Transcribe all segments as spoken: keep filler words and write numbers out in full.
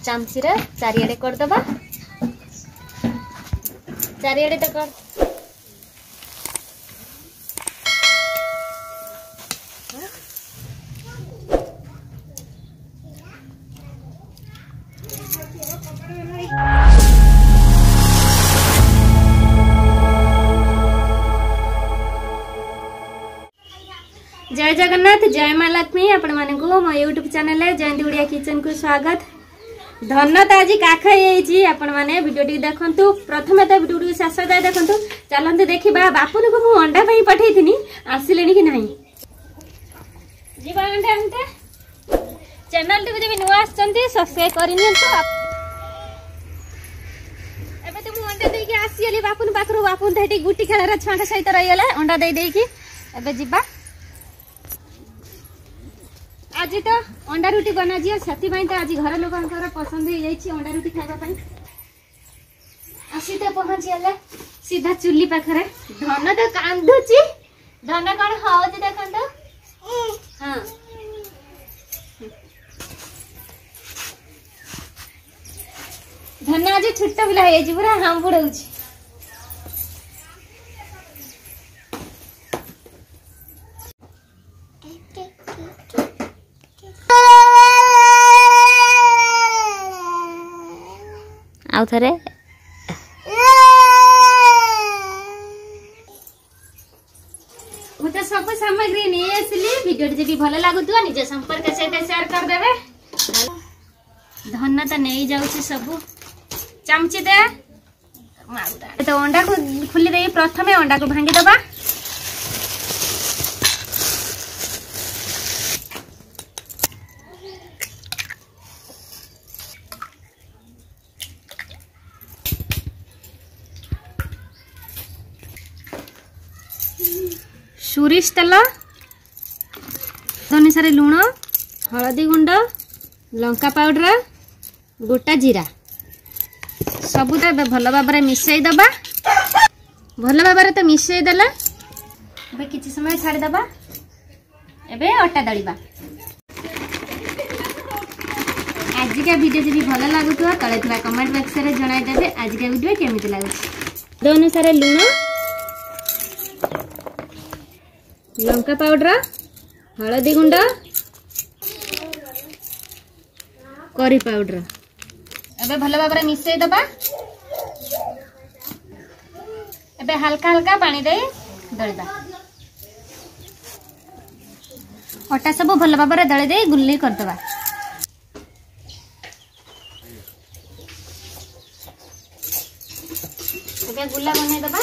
चामची रे चारियाडे कर दबा चारियाडे तो कर जय जगन्नाथ जय माँ लक्ष्मी आपण माने को मो यूट्यूब चैनल है जयंती उड़िया किचन को स्वागत। धन तो आज काख आपण माने वीडियो टी देखंतु प्रथम तो वीडियो टी शेष जाय देखंतु चलंतु देखिबा बापुन को मु अंडा पई पठैथिनी आसिलेनी कि नाही जीवा अंडा अंडा चैनल टी जब नुआ आछंती सब्सक्राइब करिनि तो एबे तो मु अंडा देकी आसीली बापुन पाखरु बापुन थेटी गुटी खेलरा छांटा सहित रही गेला अंडा दे देकी एबे जीवा आज तो अंडा रुटी बना जी से तो आज घर लोक पसंद हो जाइए अंडा रुटी खावाई आसी तो पहुंची गले सीधा चुली पाखरे धन तो कांदुची धन कौन हौज देख हाँ धन आज छोट पिला पूरा हम बुड़ाऊँ आउ थरे मुझे सब सामग्री नहीं आसली वीडियो जब भल लगुवा निज संपर्क सहित शेयर कर देवे धन तो नहीं जाऊँ सब चमची दे तो अंडा को खुली दे प्रथम अंडा को भांगी दबा सोरिष तेल अनुसार लुण हलदी गुंड लंका पाउडर गोटा जीरा सबू भल भाव मिसई दबा भल भाव तो मिसई देला एबे किछि समय छाड़ी दबा एबे अटा दलिबा आज का वीडियो जब भल लगुवा तले थिबा कमेंट बॉक्स रे जणाई देबे आज का वीडियो केमिति लागुछि अनुसार लुण लंका पाउडर हलदी गुंड करी पाउडर एबे भल भाव मिसई दबा एबे हल्का हल्का पानी दे दळिबा अटा सब भल भाव दळि दे गुल्ली कर दबा एबे गुल्ला बनै दबा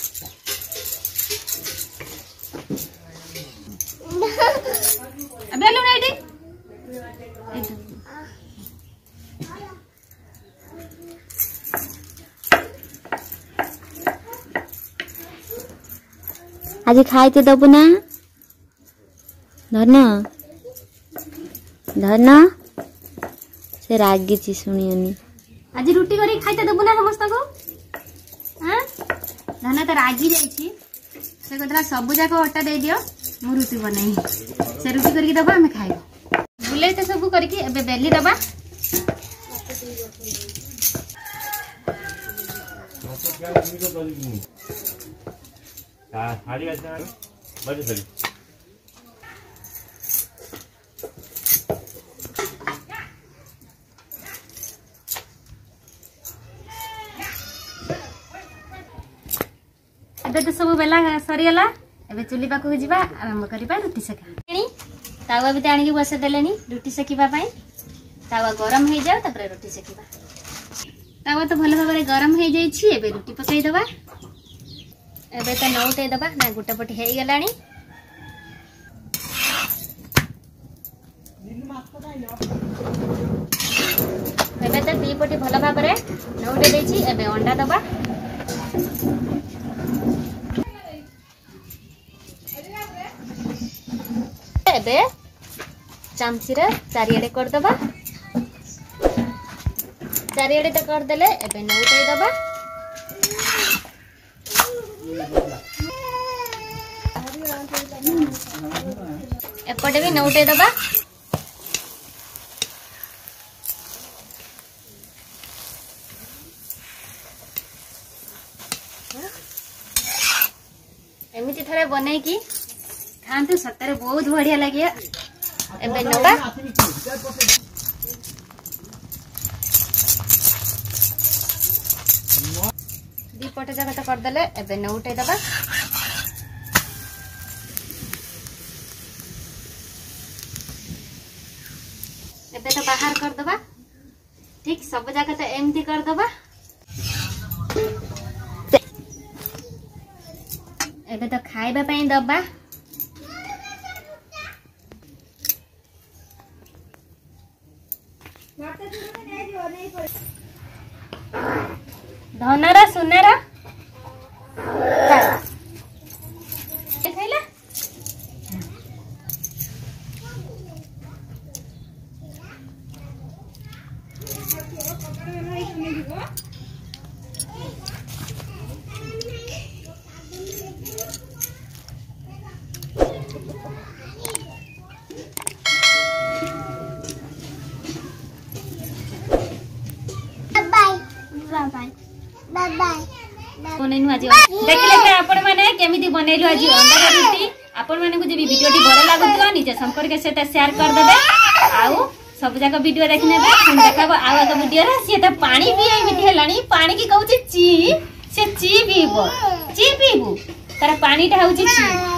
अबे लो रेडी आज खाइते दबु ना धन धन से रागी ची सुनियनी आज रुटी करी खाइते दबु ना समस्त को हां धन तो रागी जाईची से कतरा सब जाक अटा दे दियो मु रुटी बनाई से रुटी करके दबा हमें खाइबो बुले तो सब करके एबे बेली दबा हां थाली अच्छा बजे सरी एबे तो सब बेला सरी गला एबे चुली पाखु जीवा आरंभ करबा रुटी सेका तावा भी आनी बसे देलेनी रुटी सेकिबा पई तावा गरम हो जाओ तपर रुटी सेकिबा तावा तो भल भाबरे गरम हो जाई छी एबे रुटी पकाई दबा एबे तो नौटे दबा ना गुटा पटी हे गलानी एबे तो दी पटी भल भाबरे नौटे देछि एबे अंडा दबा एबे चामची रे चारियाडे कर दबा चारियाडे तो कर देले एबे नौटाई दबा एपटे भी नौटे दबा बनै की खातु सतरे बहुत बढ़िया लगे। एबे नबा दी पटे जगह तो कर देले। एबे न उठे दबा एबे तो बाहर कर दबा। ठीक सब जगह तो एमती कर दबा। एबे तो खाइबा पई दबा। धनरा सुनरा खाइला बनैनु आज देखले के आपण माने केमिति बनैलु आज अंडा रोटी। आपण माने को जे वीडियोटी भल लागुतबा निजे संपर्क से शेयर कर देबे। आउ सब जाक वीडियो देखि नेबे। हम देखाबो आउ एक वीडियो रे से त पानी पी एमिति हेलानी। पानी की कहू ची से ची पीबो ची पीबू तार पानी टा होउची ची।